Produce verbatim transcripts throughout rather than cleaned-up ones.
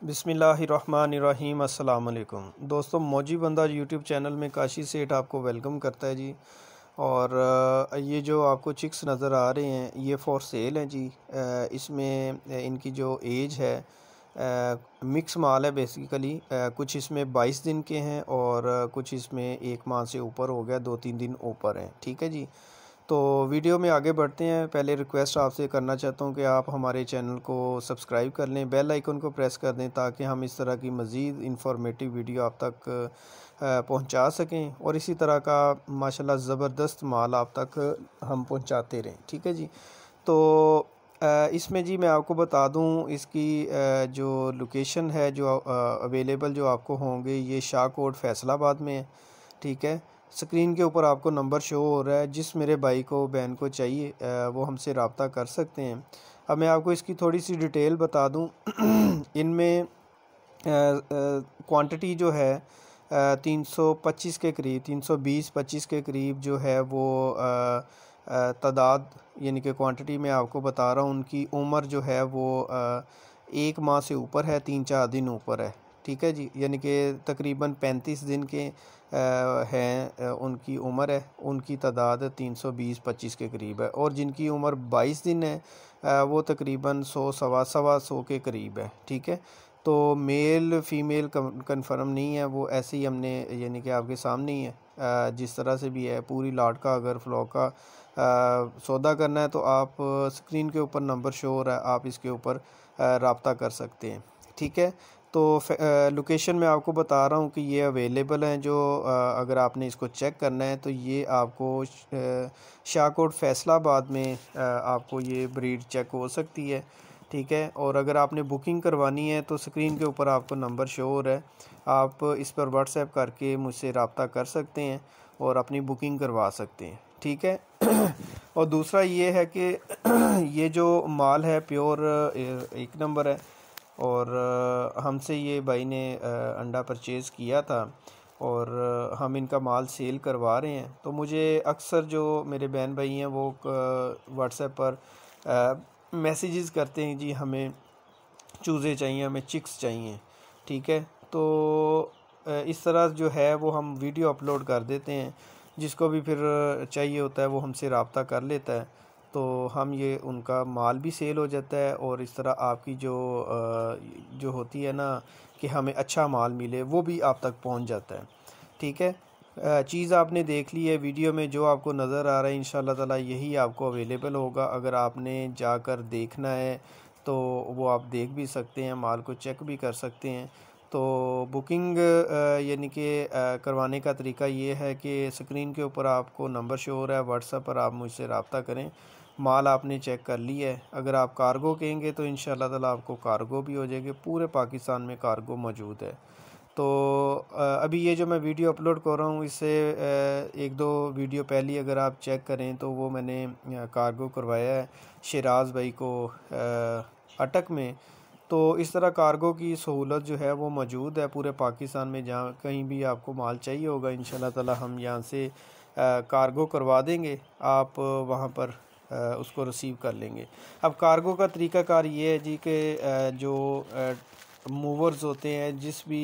बिस्मिल्लाहिर्रहमानिर्रहीम। अस्सलाम वालेकुम दोस्तों, मौजी बंदा यूट्यूब चैनल में काशी सेठ आपको वेलकम करता है जी। और अ, ये जो आपको चिक्स नज़र आ रहे हैं ये फॉर सेल हैं जी। अ, इसमें इनकी जो एज है मिक्स माल है बेसिकली। कुछ इसमें बाईस दिन के हैं और अ, कुछ इसमें एक माह से ऊपर हो गया, दो तीन दिन ऊपर हैं। ठीक है जी। तो वीडियो में आगे बढ़ते हैं। पहले रिक्वेस्ट आपसे करना चाहता हूं कि आप हमारे चैनल को सब्सक्राइब कर लें, बेल आइकन को प्रेस कर दें ताकि हम इस तरह की मज़ीद इंफॉर्मेटिव वीडियो आप तक पहुंचा सकें और इसी तरह का माशाल्लाह ज़बरदस्त माल आप तक हम पहुंचाते रहें। ठीक है जी। तो इसमें जी मैं आपको बता दूं, इसकी जो लोकेशन है, जो अवेलेबल जो आपको होंगे, ये शाहकोट फैसलाबाद में है। ठीक है। स्क्रीन के ऊपर आपको नंबर शो हो रहा है। जिस मेरे भाई को बहन को चाहिए वो हमसे रब्ता कर सकते हैं। अब मैं आपको इसकी थोड़ी सी डिटेल बता दूं। इनमें क्वांटिटी जो है तीन सौ पच्चीस के करीब, तीन सौ बीस पच्चीस के करीब जो है वो तादाद, यानी कि क्वांटिटी मैं आपको बता रहा हूँ। उनकी उम्र जो है वो आ, एक माह से ऊपर है, तीन चार दिन ऊपर है। ठीक है जी। यानी कि तकरीबन पैंतीस दिन के हैं उनकी उम्र है। उनकी तादाद तीन सौ बीस पच्चीस के करीब है। और जिनकी उम्र बाईस दिन है आ, वो तकरीबन सौ सवा सवा सौ के करीब है। ठीक है। तो मेल फ़ीमेल कंफर्म नहीं है, वो ऐसे ही हमने यानी कि आपके सामने ही है। आ, जिस तरह से भी है पूरी लाट का अगर फ्लॉक का आ, सौदा करना है तो आप स्क्रीन के ऊपर नंबर शो हो रहा है, आप इसके ऊपर रब्ता कर सकते हैं। ठीक है। तो लोकेशन में आपको बता रहा हूँ कि ये अवेलेबल हैं। जो आ, अगर आपने इसको चेक करना है तो ये आपको शाहकोट फैसलाबाद में आ, आपको ये ब्रीड चेक हो सकती है। ठीक है। और अगर आपने बुकिंग करवानी है तो स्क्रीन के ऊपर आपको नंबर शो हो रहा है, आप इस पर व्हाट्सएप करके मुझसे रब्ता कर सकते हैं और अपनी बुकिंग करवा सकते हैं। ठीक है। और दूसरा ये है कि ये जो माल है प्योर एक नंबर है। और हमसे ये भाई ने अंडा परचेज़ किया था और हम इनका माल सेल करवा रहे हैं। तो मुझे अक्सर जो मेरे बहन भाई हैं वो व्हाट्सएप पर मैसेजेस करते हैं, जी हमें चूज़े चाहिए, हमें चिक्स चाहिए। ठीक है। तो इस तरह जो है वो हम वीडियो अपलोड कर देते हैं, जिसको भी फिर चाहिए होता है वो हमसे रब्ता कर लेता है। तो हम ये उनका माल भी सेल हो जाता है और इस तरह आपकी जो जो होती है ना कि हमें अच्छा माल मिले, वो भी आप तक पहुंच जाता है। ठीक है। चीज़ आपने देख ली है वीडियो में, जो आपको नज़र आ रहा है इंशाल्लाह ताला यही आपको अवेलेबल होगा। अगर आपने जाकर देखना है तो वो आप देख भी सकते हैं, माल को चेक भी कर सकते हैं। तो बुकिंग यानी कि करवाने का तरीका ये है कि स्क्रीन के ऊपर आपको नंबर शो हो रहा है, व्हाट्सएप पर आप मुझसे रब्ता करें। माल आपने चेक कर लिया है, अगर आप कार्गो कहेंगे तो इंशाल्लाह ताला आपको कार्गो भी हो जाएगी। पूरे पाकिस्तान में कार्गो मौजूद है। तो अभी ये जो मैं वीडियो अपलोड कर रहा हूँ इससे एक दो वीडियो पहले अगर आप चेक करें तो वो मैंने कार्गो करवाया है शिराज भाई को अटक में। तो इस तरह कार्गो की सहूलत जो है वो मौजूद है पूरे पाकिस्तान में। जहाँ कहीं भी आपको माल चाहिए होगा इंशाल्लाह ताला हम यहाँ से कार्गो करवा देंगे, आप वहाँ पर उसको रिसीव कर लेंगे। अब कार्गो का तरीक़ाकार ये है जी कि जो मूवर्स होते हैं, जिस भी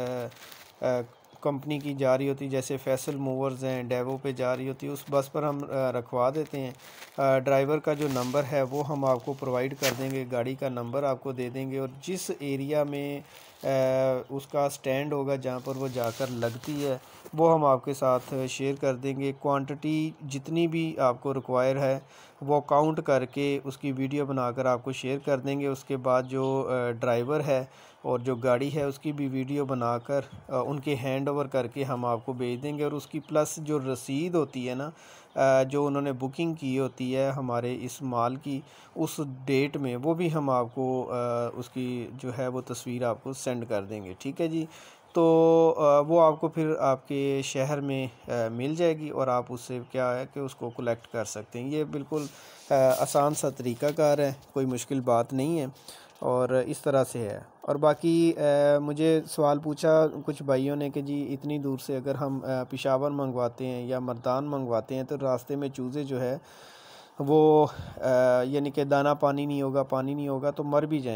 कंपनी की जा रही होती, जैसे फैसल मूवर्स हैं, डेवो पे जा रही होती है, उस बस पर हम रखवा देते हैं। ड्राइवर का जो नंबर है वो हम आपको प्रोवाइड कर देंगे, गाड़ी का नंबर आपको दे देंगे और जिस एरिया में उसका स्टैंड होगा जहाँ पर वो जाकर लगती है वो हम आपके साथ शेयर कर देंगे। क्वांटिटी जितनी भी आपको रिक्वायर है वो काउंट करके उसकी वीडियो बनाकर आपको शेयर कर देंगे। उसके बाद जो ड्राइवर है और जो गाड़ी है उसकी भी वीडियो बनाकर उनके हैंड ओवर करके हम आपको भेज देंगे। और उसकी प्लस जो रसीद होती है ना, जो उन्होंने बुकिंग की होती है हमारे इस माल की उस डेट में, वो भी हम आपको उसकी जो है वो तस्वीर आपको सेंड कर देंगे। ठीक है जी। तो वो आपको फिर आपके शहर में मिल जाएगी और आप उससे क्या है कि उसको कलेक्ट कर सकते हैं। ये बिल्कुल आसान सा तरीक़ाकार है, कोई मुश्किल बात नहीं है और इस तरह से है। और बाकी आ, मुझे सवाल पूछा कुछ भाइयों ने कि जी इतनी दूर से अगर हम पेशावर मंगवाते हैं या मर्दान मंगवाते हैं तो रास्ते में चूज़े जो है वो यानी कि दाना पानी नहीं होगा, पानी नहीं होगा तो मर भी जाएंगे।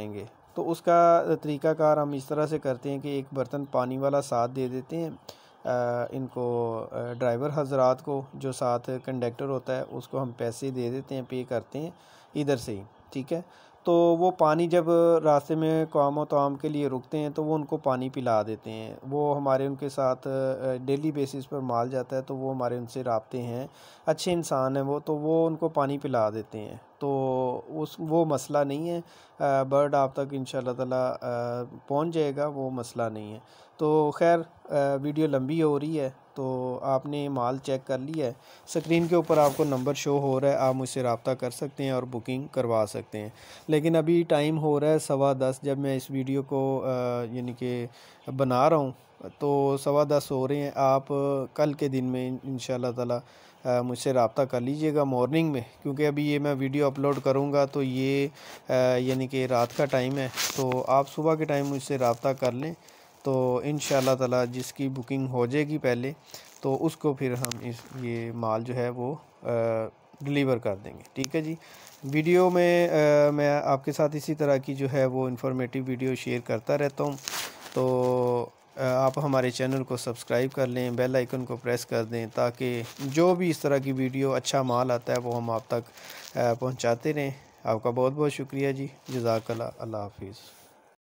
तो उसका तरीक़ाकार हम इस तरह से करते हैं कि एक बर्तन पानी वाला साथ दे देते हैं आ, इनको ड्राइवर हजरात को, जो साथ कंडक्टर होता है उसको हम पैसे दे देते हैं, पे करते हैं इधर से ही, ठीक है। तो वो पानी जब रास्ते में क़ौम व तवाम के लिए रुकते हैं तो वो उनको पानी पिला देते हैं। वो हमारे उनके साथ डेली बेसिस पर माल जाता है, तो वो हमारे उनसे राब्ते हैं, अच्छे इंसान हैं वो, तो वो उनको पानी पिला देते हैं। तो उस वो मसला नहीं है, बर्ड आप तक इंशाअल्लाह ताला पहुंच जाएगा, वो मसला नहीं है। तो खैर वीडियो लंबी हो रही है, तो आपने माल चेक कर लिया है, स्क्रीन के ऊपर आपको नंबर शो हो रहा है, आप मुझसे रब्ता कर सकते हैं और बुकिंग करवा सकते हैं। लेकिन अभी टाइम हो रहा है सवा दस, जब मैं इस वीडियो को यानी कि बना रहा हूँ तो सवा दस हो रहे हैं। आप कल के दिन में इंशाअल्लाह ताला मुझसे रब्ता कर लीजिएगा मॉर्निंग में, क्योंकि अभी ये मैं वीडियो अपलोड करूँगा तो ये यानी कि रात का टाइम है, तो आप सुबह के टाइम मुझसे रब्ता कर लें, तो इंशाअल्लाह ताला जिसकी बुकिंग हो जाएगी पहले, तो उसको फिर हम इस ये माल जो है वो डिलीवर कर देंगे, ठीक है जी। वीडियो में आ, मैं आपके साथ इसी तरह की जो है वो इन्फॉर्मेटिव वीडियो शेयर करता रहता हूँ। तो आप हमारे चैनल को सब्सक्राइब कर लें, बेल आइकन को प्रेस कर दें, ताकि जो भी इस तरह की वीडियो अच्छा माल आता है वो हम आप तक पहुँचाते रहें। आपका बहुत बहुत शुक्रिया जी, जज़ाकल्लाह, अल्लाह हाफिज़।